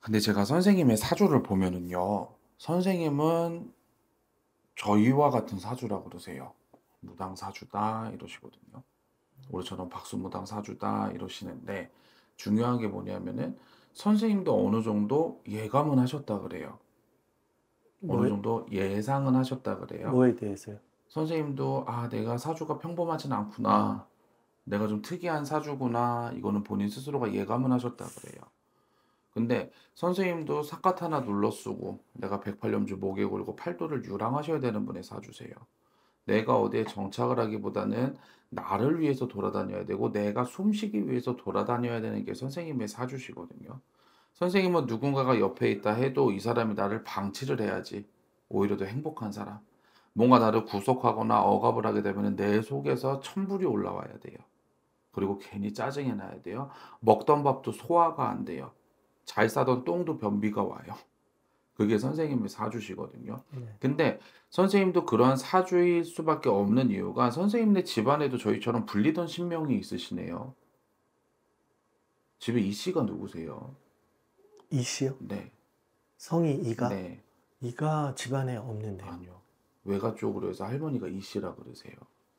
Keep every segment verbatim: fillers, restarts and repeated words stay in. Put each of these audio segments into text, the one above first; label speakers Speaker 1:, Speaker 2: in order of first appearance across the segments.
Speaker 1: 근데 제가 선생님의 사주를 보면은요. 선생님은 저희와 같은 사주라 그러세요. 무당 사주다 이러시거든요. 우리처럼 박수무당 사주다 이러시는데 중요한 게 뭐냐면은 선생님도 어느 정도 예감은 하셨다 그래요. 어느
Speaker 2: 뭐에,
Speaker 1: 정도 예상은 하셨다 그래요.
Speaker 2: 뭐에 대해서요?
Speaker 1: 선생님도 아, 내가 사주가 평범하진 않구나. 내가 좀 특이한 사주구나. 이거는 본인 스스로가 예감은 하셨다 그래요. 근데 선생님도 삿갓 하나 눌러 쓰고 내가 백팔염주 목에 걸고 팔도를 유랑하셔야 되는 분의 사주세요. 내가 어디에 정착을 하기보다는 나를 위해서 돌아다녀야 되고 내가 숨쉬기 위해서 돌아다녀야 되는 게 선생님의 사주시거든요. 선생님은 누군가가 옆에 있다 해도 이 사람이 나를 방치를 해야지 오히려 더 행복한 사람. 뭔가 나를 구속하거나 억압을 하게 되면 내 속에서 천불이 올라와야 돼요. 그리고 괜히 짜증이 나야 돼요. 먹던 밥도 소화가 안 돼요. 잘 싸던 똥도 변비가 와요. 그게 선생님의 사주시거든요.
Speaker 2: 네.
Speaker 1: 근데 선생님도 그러한 사주일 수밖에 없는 이유가 선생님네 집안에도 저희처럼 불리던 신명이 있으시네요. 집에 이 씨가 누구세요?
Speaker 2: 이씨요?
Speaker 1: 네,
Speaker 2: 성이 이가?
Speaker 1: 네,
Speaker 2: 이가 집안에 없는데요.
Speaker 1: 아니요. 외가 쪽으로 해서 할머니가 이 씨라 그러세요.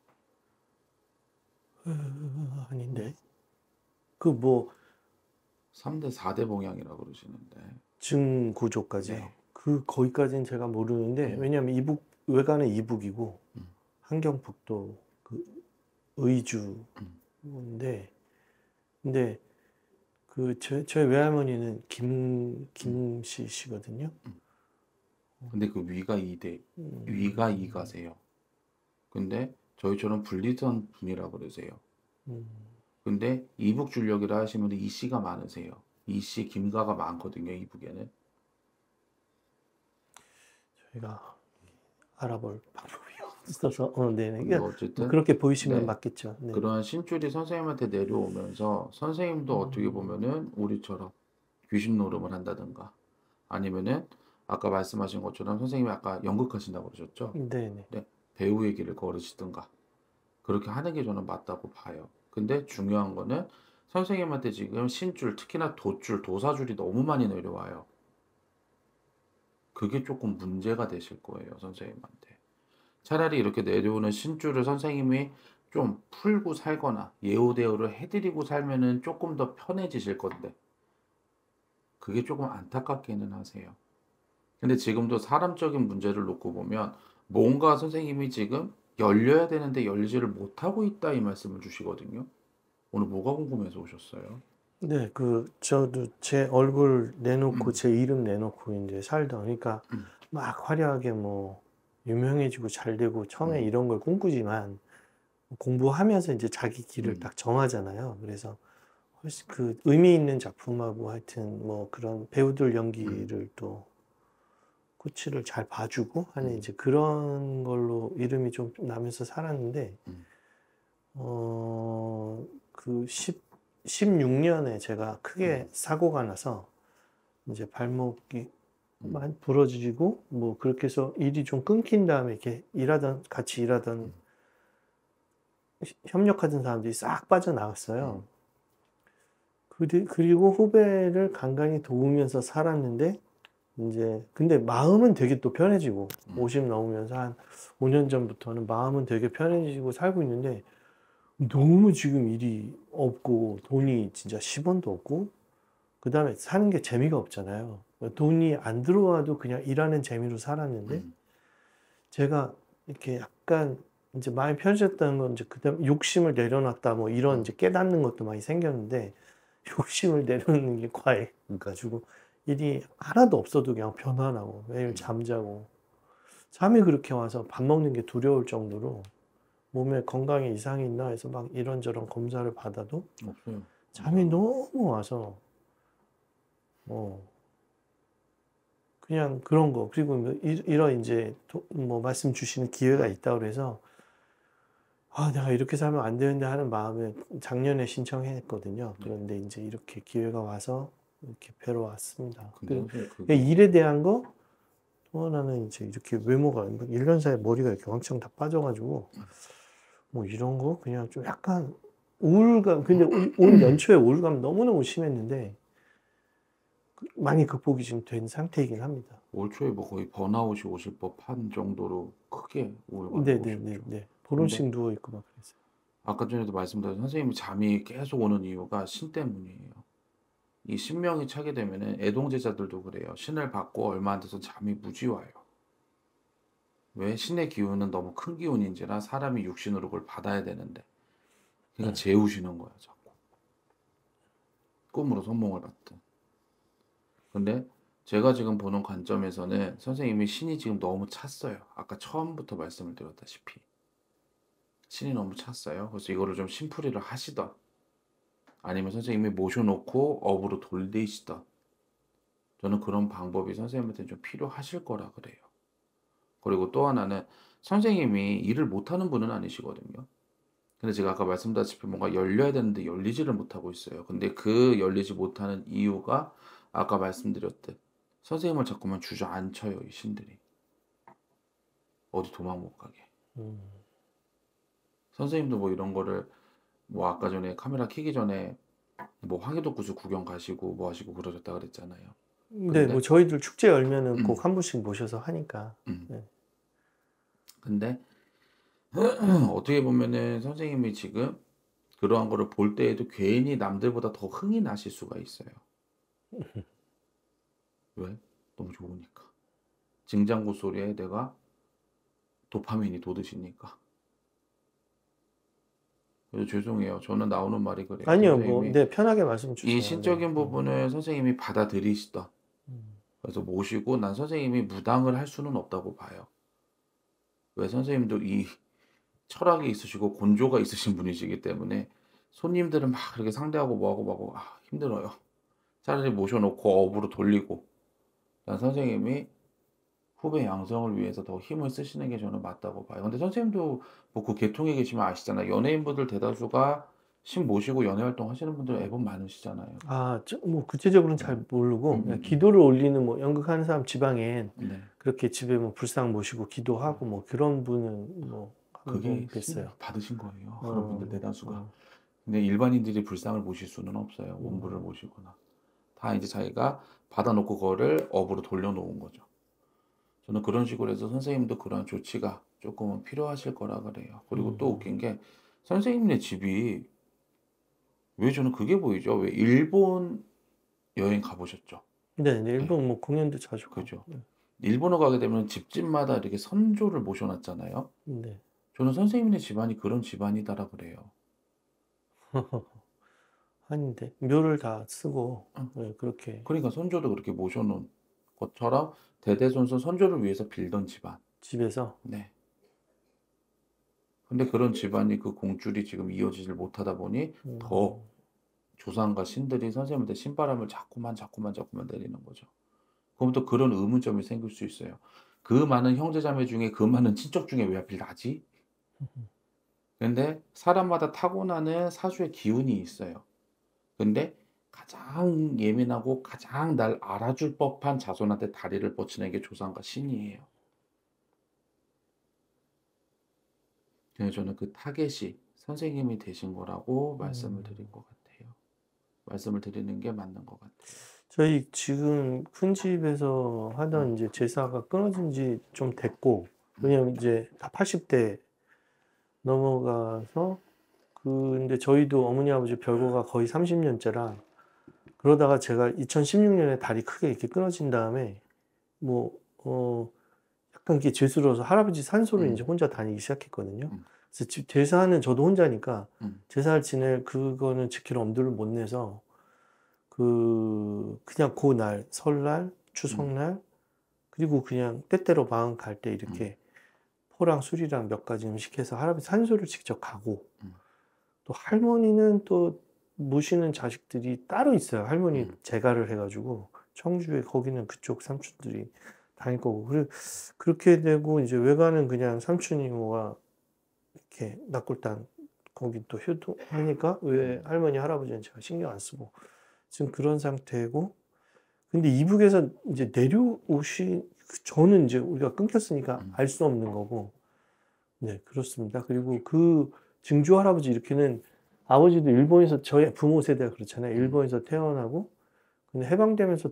Speaker 2: 어, 아닌데. 그 뭐,
Speaker 1: 삼 대, 사 대 봉양이라 그러시는데.
Speaker 2: 증구조까지요.
Speaker 1: 네,
Speaker 2: 그, 거기까지는 제가 모르는데,
Speaker 1: 음,
Speaker 2: 왜냐면 이북, 외가는 이북이고,
Speaker 1: 음,
Speaker 2: 한경북도 그
Speaker 1: 음,
Speaker 2: 의주인데, 근데 그, 저, 저희 외할머니는 김,
Speaker 1: 음,
Speaker 2: 김씨 씨거든요.
Speaker 1: 음. 근데 그 위가 이 대, 위가
Speaker 2: 음,
Speaker 1: 이 가세요. 근데 저희처럼 불리던 분이라 그러세요.
Speaker 2: 음,
Speaker 1: 근데 이북 줄력이라 하시면 이씨가 많으세요. 이씨 김가가 많거든요. 이북에는.
Speaker 2: 저희가 알아볼 방법이 없어서, 어, 네네.
Speaker 1: 근데
Speaker 2: 그러니까 뭐
Speaker 1: 어쨌든
Speaker 2: 그렇게 보이시면
Speaker 1: 네,
Speaker 2: 맞겠죠. 네.
Speaker 1: 그러한 신줄이 선생님한테 내려오면서 선생님도 어떻게
Speaker 2: 음,
Speaker 1: 보면은 우리처럼 귀신 노름을 한다든가 아니면은 아까 말씀하신 것처럼 선생님이 아까 연극하신다고 그러셨죠?
Speaker 2: 네네.
Speaker 1: 네, 배우의 길을 걸으시든가 그렇게 하는 게 저는 맞다고 봐요. 근데 중요한 거는 선생님한테 지금 신줄, 특히나 돛줄, 도사줄이 너무 많이 내려와요. 그게 조금 문제가 되실 거예요, 선생님한테. 차라리 이렇게 내려오는 신줄을 선생님이 좀 풀고 살거나 예우대우를 해드리고 살면은 조금 더 편해지실 건데, 그게 조금 안타깝기는 하세요. 근데 지금도 사람적인 문제를 놓고 보면, 뭔가 선생님이 지금 열려야 되는데 열리지를 못하고 있다 이 말씀을 주시거든요. 오늘 뭐가 궁금해서 오셨어요?
Speaker 2: 네, 그, 저도 제 얼굴 내놓고,
Speaker 1: 음,
Speaker 2: 제 이름 내놓고 이제 살다. 그러니까
Speaker 1: 음,
Speaker 2: 막 화려하게 뭐, 유명해지고 잘 되고, 처음에
Speaker 1: 음,
Speaker 2: 이런 걸 꿈꾸지만, 공부하면서 이제 자기 길을
Speaker 1: 음,
Speaker 2: 딱 정하잖아요. 그래서 훨씬 그 의미 있는 작품하고 하여튼 뭐 그런 배우들
Speaker 1: 음,
Speaker 2: 연기를 또 코치를 잘 봐주고 하는
Speaker 1: 음,
Speaker 2: 이제 그런 걸로 이름이 좀 나면서 살았는데,
Speaker 1: 음,
Speaker 2: 어, 그 십, 십육 년에 제가
Speaker 1: 음,
Speaker 2: 크게 사고가 나서 이제 발목이
Speaker 1: 음,
Speaker 2: 많이 부러지고 뭐 그렇게 해서 일이 좀 끊긴 다음에 이렇게 일하던, 같이 일하던,
Speaker 1: 음,
Speaker 2: 협력하던 사람들이 싹
Speaker 1: 음,
Speaker 2: 빠져나갔어요. 그리- 그리고 후배를 간간히 도우면서 살았는데, 이제, 근데 마음은 되게 또 편해지고,
Speaker 1: 음,
Speaker 2: 오십 넘으면서 한 오 년 전부터는 마음은 되게 편해지고 살고 있는데, 너무 지금 일이 없고, 돈이 진짜 십 원도 없고, 그 다음에 사는 게 재미가 없잖아요. 돈이 안 들어와도 그냥 일하는 재미로 살았는데,
Speaker 1: 음,
Speaker 2: 제가 이렇게 약간 이제 마음이 편해졌다는 건 이제 그다음 욕심을 내려놨다 뭐 이런
Speaker 1: 음,
Speaker 2: 이제 깨닫는 것도 많이 생겼는데, 욕심을 내려놓는 게 과해 가지고 일이 하나도 없어도 그냥 변화나고 매일
Speaker 1: 음,
Speaker 2: 잠자고 잠이 그렇게 와서 밥 먹는 게 두려울 정도로 몸에 건강에 이상이 있나 해서 막 이런저런 검사를 받아도
Speaker 1: 없어요.
Speaker 2: 잠이
Speaker 1: 감사합니다.
Speaker 2: 너무 와서 어 그냥 그런 거. 그리고 뭐 이- 이런 이제 도- 뭐 말씀 주시는 기회가 있다고 그래서 아, 내가 이렇게 살면 안 되는데 하는 마음에 작년에 신청했거든요.
Speaker 1: 네.
Speaker 2: 그런데 이제 이렇게 기회가 와서 이렇게 뵈러 왔습니다.
Speaker 1: 근데
Speaker 2: 그
Speaker 1: 선생님 그게
Speaker 2: 일에 대한 거, 또 하나는 이제 이렇게 외모가 일 년 사이에 머리가 이렇게 왕창 다 빠져가지고 뭐 이런 거 그냥 좀 약간 우울감. 근데 올, 올 연초에 우울감 너무너무 심했는데 많이 극복이 지금 된 상태이긴 합니다.
Speaker 1: 올 초에 뭐 거의 번아웃이 오실 법한 정도로 크게 우울감이 오셨죠.
Speaker 2: 네네네네.
Speaker 1: 근데
Speaker 2: 보름씩 누워있고 막 그랬어요.
Speaker 1: 아까 전에도 말씀드린 선생님이 잠이 계속 오는 이유가 신 때문이에요. 이 신명이 차게 되면은 애동제자들도 그래요. 신을 받고 얼마 안 돼서 잠이 무지 와요. 왜? 신의 기운은 너무 큰 기운인지라 사람이 육신으로 그걸 받아야 되는데. 그러니까 재우시는 거야, 자꾸. 꿈으로 선몽을 받든. 근데 제가 지금 보는 관점에서는 선생님이 신이 지금 너무 찼어요. 아까 처음부터 말씀을 드렸다시피. 신이 너무 찼어요. 그래서 이거를 좀 심풀이를 하시던 아니면 선생님이 모셔놓고 업으로 돌리시던 저는 그런 방법이 선생님한테 좀 필요하실 거라 그래요. 그리고 또 하나는 선생님이 일을 못하는 분은 아니시거든요. 근데 제가 아까 말씀드렸다시피 뭔가 열려야 되는데 열리지를 못하고 있어요. 근데 그 열리지 못하는 이유가 아까 말씀드렸듯 선생님을 자꾸만 주저앉혀요, 이 신들이. 어디 도망 못 가게.
Speaker 2: 음.
Speaker 1: 선생님도 뭐 이런 거를 뭐 아까 전에 카메라 켜기 전에 뭐 황해도 구슬 구경 가시고 뭐 하시고 그러셨다 그랬잖아요.
Speaker 2: 네,
Speaker 1: 근데
Speaker 2: 뭐 저희들 축제 열면은
Speaker 1: 음,
Speaker 2: 꼭 한 분씩 모셔서 하니까.
Speaker 1: 음.
Speaker 2: 네.
Speaker 1: 근데 어떻게 보면은 선생님이 지금 그러한 거를 볼 때에도 괜히 남들보다 더 흥이 나실 수가 있어요. 왜? 너무 좋으니까. 징장구 소리에 내가 도파민이 돋으시니까. 그래서 죄송해요. 저는 나오는 말이 그래요.
Speaker 2: 아니요, 뭐,
Speaker 1: 선생님이
Speaker 2: 네, 편하게 말씀
Speaker 1: 이
Speaker 2: 주세요.
Speaker 1: 신적인
Speaker 2: 네.
Speaker 1: 부분을 선생님이 받아들이시던
Speaker 2: 음.
Speaker 1: 그래서 모시고 난 선생님이 무당을 할 수는 없다고 봐요. 왜? 선생님도 이 철학이 있으시고 곤조가 있으신 분이시기 때문에 손님들은 막 그렇게 상대하고 뭐하고 뭐하고 아, 힘들어요. 차라리 모셔놓고 업으로 돌리고 난 선생님이 후배 양성을 위해서 더 힘을 쓰시는 게 저는 맞다고 봐요. 근데 선생님도 뭐 그 계통에 계시면 아시잖아요. 연예인분들 대다수가 신 모시고 연애 활동 하시는 분들 앨범 많으시잖아요.
Speaker 2: 아, 저, 뭐 구체적으로는
Speaker 1: 네.
Speaker 2: 잘 모르고
Speaker 1: 음,
Speaker 2: 그냥
Speaker 1: 음,
Speaker 2: 기도를 올리는 뭐 연극하는 사람 지방엔
Speaker 1: 음. 네.
Speaker 2: 그렇게 집에 뭐 불상 모시고 기도하고 뭐 그런 분은 뭐 한
Speaker 1: 그게
Speaker 2: 번
Speaker 1: 신을
Speaker 2: 뵀어요.
Speaker 1: 받으신 거예요. 그런 분들
Speaker 2: 어,
Speaker 1: 대다수가.
Speaker 2: 어,
Speaker 1: 근데 일반인들이 불상을 모실 수는 없어요. 원부를
Speaker 2: 음,
Speaker 1: 모시거나. 다 이제 자기가 받아놓고 그거를 업으로 돌려놓은 거죠. 저는 그런 식으로 해서 선생님도 그런 조치가 조금은 필요하실 거라 그래요. 그리고 또
Speaker 2: 음.
Speaker 1: 웃긴 게 선생님네 집이 왜 저는 그게 보이죠? 왜 일본 여행 가보셨죠?
Speaker 2: 네, 네,
Speaker 1: 네,
Speaker 2: 일본 뭐 공연도 자주 가고.
Speaker 1: 그죠.
Speaker 2: 네.
Speaker 1: 일본어 가게 되면 집집마다 이렇게 선조를 모셔놨잖아요.
Speaker 2: 네.
Speaker 1: 저는 선생님네 집안이 그런 집안이다라 그래요.
Speaker 2: 아닌데 묘를 다 쓰고
Speaker 1: 응.
Speaker 2: 네, 그렇게
Speaker 1: 그러니까 선조도 그렇게 모셔놓은 것처럼 대대손손 선조를 위해서 빌던 집안.
Speaker 2: 집에서
Speaker 1: 네. 근데 그런 집안이 그 공줄이 지금 이어지질 못하다 보니 더
Speaker 2: 음,
Speaker 1: 조상과 신들이 선생님한테 신바람을 자꾸만 자꾸만 자꾸만 내리는 거죠. 그럼 또 그런 의문점이 생길 수 있어요. 그 많은 형제자매 중에 그 많은 친척 중에 왜 하필 나지? 근데 사람마다 타고나는 사주의 기운이 있어요. 근데 가장 예민하고 가장 날 알아줄 법한 자손한테 다리를 뻗치는 게 조상과 신이에요. 그래서 저는 그 타겟이 선생님이 되신 거라고 말씀을
Speaker 2: 음.
Speaker 1: 드린 것 같아요. 말씀을 드리는 게 맞는 것 같아요.
Speaker 2: 저희 지금 큰 집에서
Speaker 1: 음,
Speaker 2: 하던 이제 제사가 끊어진 지 좀 됐고,
Speaker 1: 음,
Speaker 2: 왜냐면 이제 다 팔십 대 넘어가서, 근데 저희도 어머니 아버지 별거가 거의 삼십 년째라, 그러다가 제가 이천십육 년에 다리 크게 이렇게 끊어진 다음에, 뭐, 어, 약간 이렇게 죄스러워서 할아버지 산소를 이제
Speaker 1: 음,
Speaker 2: 혼자 다니기 시작했거든요.
Speaker 1: 음,
Speaker 2: 그래서 집 제사는 저도 혼자니까,
Speaker 1: 음,
Speaker 2: 제사를 지낼 그거는 지킬 엄두를 못 내서, 그, 그냥 그날, 설날,
Speaker 1: 음,
Speaker 2: 추석날, 그리고 그냥 때때로 마음 갈 때
Speaker 1: 음,
Speaker 2: 이렇게 포랑 술이랑 몇 가지 음식 해서 할아버지 산소를 직접 가고,
Speaker 1: 음,
Speaker 2: 또 할머니는 또 모시는 자식들이 따로 있어요. 할머니
Speaker 1: 음,
Speaker 2: 재가를 해가지고, 청주에 거기는 그쪽 삼촌들이 다닐 거고. 그래, 그렇게 되고, 이제 외가는 그냥 삼촌 이모가 이렇게 낙골당, 거기 또 효도하니까, 왜
Speaker 1: 음,
Speaker 2: 할머니, 할아버지는 제가 신경 안 쓰고, 지금 그런 상태고, 근데 이북에서 이제 내려오시, 저는 이제 우리가 끊겼으니까
Speaker 1: 음,
Speaker 2: 알 수 없는 거고, 네, 그렇습니다. 그리고 그 증조 할아버지 이렇게는 아버지도 일본에서, 저희 부모 세대가 그렇잖아요.
Speaker 1: 음,
Speaker 2: 일본에서 태어나고, 근데 해방되면서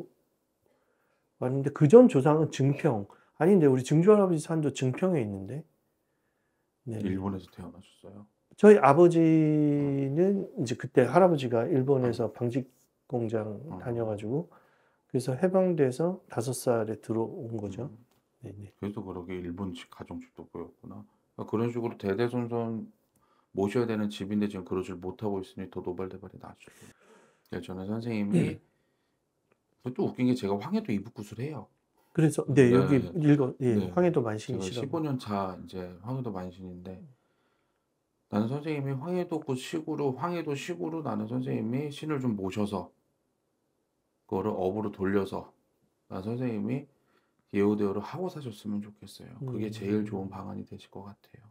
Speaker 2: 들어왔는데 그 전 조상은 증평. 아닌데 우리 증조 할아버지 산도 증평에 있는데. 네.
Speaker 1: 일본에서 태어나셨어요?
Speaker 2: 저희 아버지는 이제 그때 할아버지가 일본에서
Speaker 1: 어.
Speaker 2: 방직 공장
Speaker 1: 어.
Speaker 2: 다녀가지고 그래서 해방돼서 다섯 살에 들어온 거죠.
Speaker 1: 음.
Speaker 2: 네네.
Speaker 1: 그래서 그러게 일본 집 가정집도 보였구나. 그러니까 그런 식으로 대대손손 모셔야 되는 집인데 지금 그러질 못하고 있으니 더 노발대발이 나죠. 그래서 저는 선생님이 또 웃긴 게 제가 황해도 이북굿을 해요.
Speaker 2: 그래서 네 여기
Speaker 1: 네.
Speaker 2: 읽어 예
Speaker 1: 네.
Speaker 2: 황해도
Speaker 1: 제가
Speaker 2: 만신이시라고.
Speaker 1: 십오 년 차 이제 황해도 만신인데 나는 선생님이 황해도 그 시구로 황해도 시구로 나는 선생님이 신을 좀 모셔서 그거를 업으로 돌려서 난 선생님이 예우대우를 하고 사셨으면 좋겠어요. 그게 제일 좋은
Speaker 2: 음.
Speaker 1: 방안이 되실 것 같아요.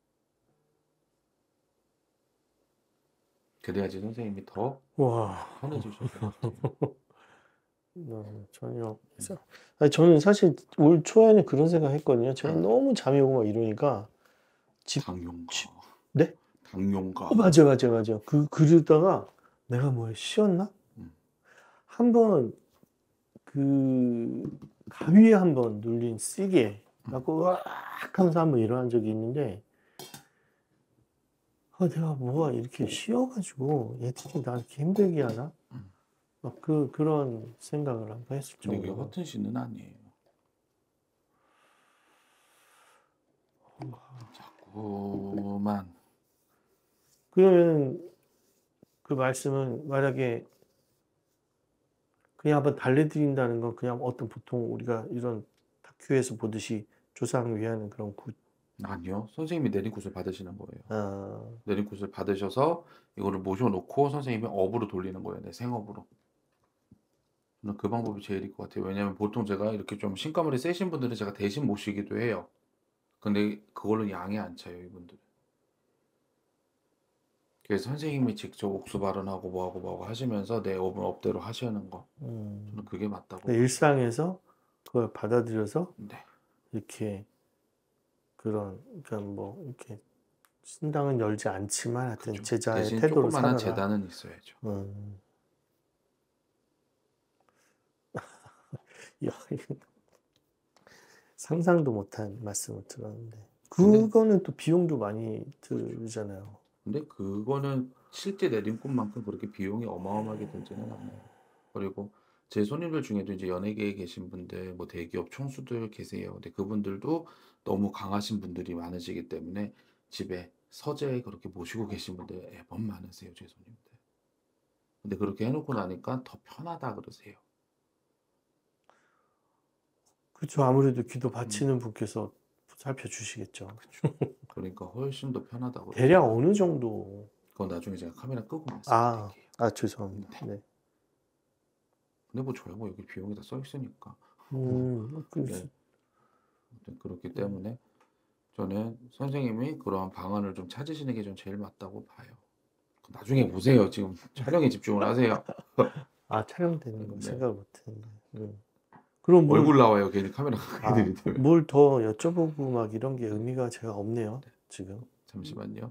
Speaker 1: 그래야지 선생님이 더
Speaker 2: 와.
Speaker 1: 편해지실 것 같아요.
Speaker 2: 네, 전혀. 아니, 저는 사실 올 초에는 그런 생각했거든요. 제가 너무 잠이 오고 막 이러니까 집
Speaker 1: 당용가.
Speaker 2: 집- 네?
Speaker 1: 당용가.
Speaker 2: 어, 맞아, 맞아, 맞아. 그 그러다가 내가 뭐 쉬었나?
Speaker 1: 음.
Speaker 2: 한번 그 가위에 한번 눌린 시계 갖고 으악 하면서 한번 일어난 적이 있는데 아, 내가 뭐가 이렇게 쉬어가지고 얘들이 나 이렇게 힘들게 하나?
Speaker 1: 음.
Speaker 2: 막 그 그런 생각을 한번 했을
Speaker 1: 근데 그게
Speaker 2: 정도로.
Speaker 1: 허튼 신은 아니에요. 자꾸만
Speaker 2: 그러면 그 말씀은 만약에 그냥 한번 달래드린다는 건 그냥 어떤 보통 우리가 이런 다큐에서 보듯이 조상을 위하는 그런 굿.
Speaker 1: 아니요. 선생님이 내린 굿을 받으시는 거예요.
Speaker 2: 아,
Speaker 1: 내린 굿을 받으셔서 이거를 모셔놓고 선생님이 업으로 돌리는 거예요. 내 생업으로. 저는 그 방법이 제일일 것 같아요. 왜냐하면 보통 제가 이렇게 좀 신가물이 세신 분들은 제가 대신 모시기도 해요. 근데 그걸로 양이 안 차요, 이분들은. 그래서 선생님이 직접 옥수 발언하고 뭐하고 뭐하고 하시면서 내 업은 업대로 하시는 거.
Speaker 2: 음.
Speaker 1: 저는 그게 맞다고
Speaker 2: 근데
Speaker 1: 봐요.
Speaker 2: 일상에서 그걸 받아들여서
Speaker 1: 네.
Speaker 2: 이렇게 그런 그러니까 뭐 이렇게 신당은 열지 않지만 하여튼
Speaker 1: 그죠.
Speaker 2: 제자의
Speaker 1: 대신
Speaker 2: 태도로
Speaker 1: 조그만한
Speaker 2: 살아라.
Speaker 1: 재단은 있어야죠.
Speaker 2: 음. 야, 이거 상상도 못한 말씀을 들었는데 그거는 또 비용도 많이 들잖아요.
Speaker 1: 근데 그거는 실제 내린 굿만큼 그렇게 비용이 어마어마하게 들지는 않아요. 그리고 제 손님들 중에도 이제 연예계에 계신 분들, 뭐 대기업 총수들 계세요. 근데 그분들도 너무 강하신 분들이 많으시기 때문에 집에 서재에 그렇게 모시고 계신 분들 앨범 많으세요, 제 손님들. 근데 그렇게 해놓고 나니까 더 편하다 그러세요.
Speaker 2: 그렇죠. 아무래도 기도 바치는 분께서 살펴주시겠죠.
Speaker 1: 그렇죠. 그러니까 훨씬 더 편하다고 그러세요.
Speaker 2: 대략 어느 정도?
Speaker 1: 그건 나중에 제가 카메라 끄고
Speaker 2: 아,
Speaker 1: 말씀드릴게요.
Speaker 2: 아 죄송합니다. 네.
Speaker 1: 근데 뭐 저야 뭐 여기 비용이 다 써 있으니까.
Speaker 2: 음, 그,
Speaker 1: 네. 아무튼 그렇기 때문에 저는 선생님이 그러한 방안을 좀 찾으시는 게 좀 제일 맞다고 봐요. 나중에 보세요. 지금 촬영에 집중을 하세요.
Speaker 2: 아 촬영되는 거
Speaker 1: 네.
Speaker 2: 생각을 못했네. 음. 그럼 뭘,
Speaker 1: 얼굴 나와요. 괜히 카메라
Speaker 2: 아,
Speaker 1: 가까이 들이대면.
Speaker 2: 뭘 더 여쭤보고 막 이런 게 의미가 제가 없네요. 지금.
Speaker 1: 잠시만요.